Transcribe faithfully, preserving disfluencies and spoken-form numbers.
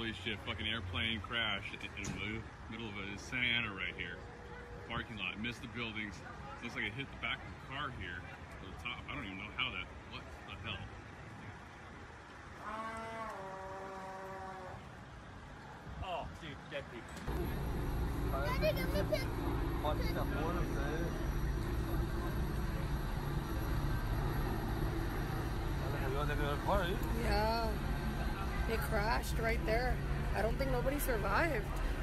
Holy shit, fucking airplane crash in the middle of a Santa Ana right here. Parking lot, missed the buildings. Looks like it hit the back of the car here to the top. I don't even know how that, what the hell? Oh, dude, dead people. Daddy, give me a pic. Yeah, it crashed right there. I don't think nobody survived.